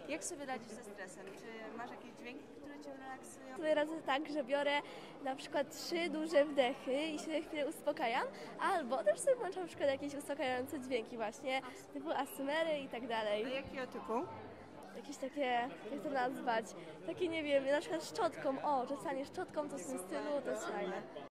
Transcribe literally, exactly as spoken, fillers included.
Jak sobie radzisz ze stresem? Czy masz jakieś dźwięki, które cię relaksują? Sobie radzę tak, że biorę na przykład trzy duże wdechy i się na chwilę uspokajam, albo też sobie włączam na przykład jakieś uspokajające dźwięki właśnie, typu asymery i tak A dalej. jakiego typu? Jakieś takie, jak to nazwać, takie nie wiem, na przykład szczotką, o, czasami szczotką, to w tym stylu, to jest fajne.